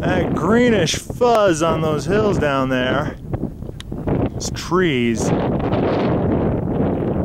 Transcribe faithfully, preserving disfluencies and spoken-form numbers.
That greenish fuzz on those hills down there. It's trees.